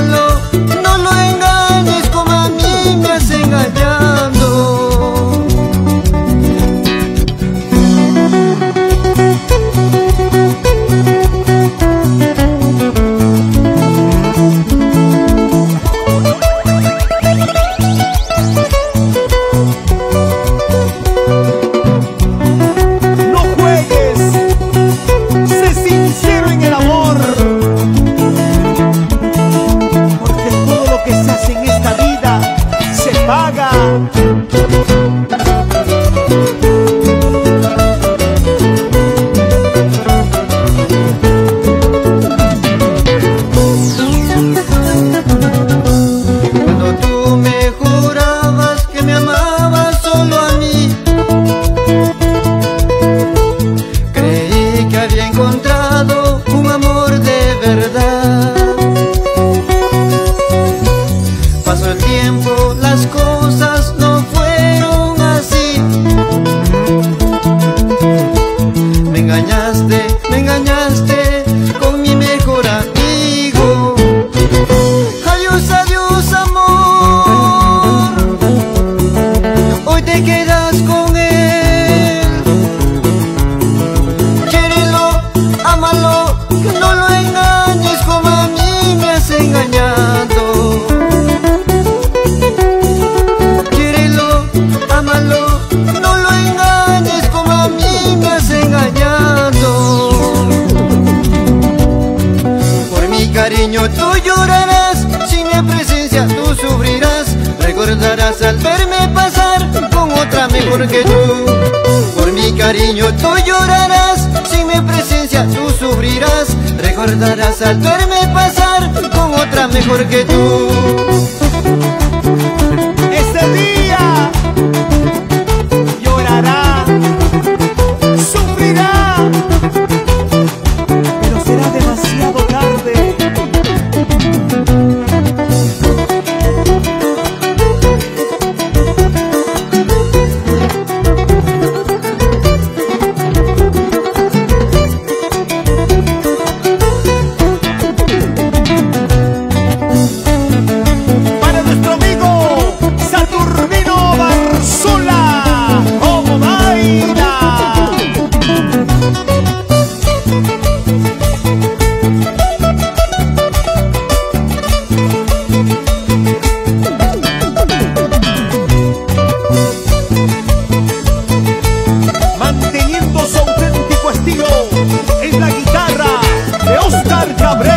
ámalo, no lo engañes como a mí me has engañado. No juegues, sé sincero en el amor, porque todo lo que se hace en esta vida se paga. Cuando tú me jurabas que me amabas solo a mí, creí que había encontrado un amor de verdad. Pasó el tiempo, las cosas no fueron así. Me engañaste con mi mejor amigo. Adiós, adiós, amor, hoy te quedas con él. Quiérelo, ámalo, no lo engañes como a mí me has engañado. Quiérelo, ámalo, no lo engañes como a mí me has engañado. Por mi cariño tú llorarás, sin mi presencia tú sufrirás. Recordarás al verme pasar con otra mejor que tú. Por mi cariño tú llorarás, sin mi presencia tú sufrirás. Recordarás al verme pasar con otra mejor que tú. Ese día llorará, sufrirá, pero será demasiado tarde. Para nuestro amigo Saturnino Barzola, como baila. Manteniendo su auténtico estilo en la guitarra de Oscar Cabrera.